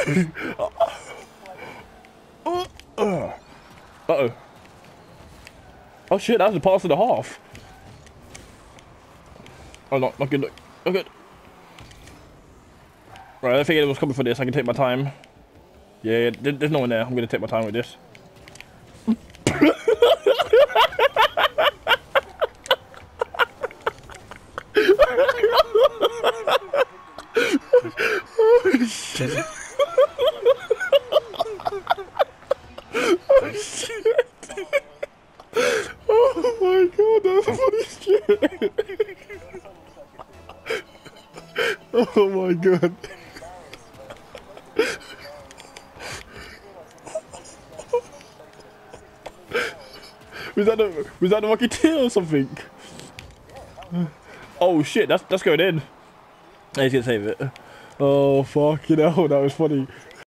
Uh-oh. Oh shit, that was a pass and a half. Oh, not good, not good. Right, I think anyone's coming for this. I can take my time. Yeah, there's no one there. I'm gonna take my time with this. Oh shit. Oh shit. Oh my god, that's funny shit. Oh my god. Was that the Rocketeer or something? Oh shit, that's going in. He's gonna save it. Oh fucking hell, that was funny.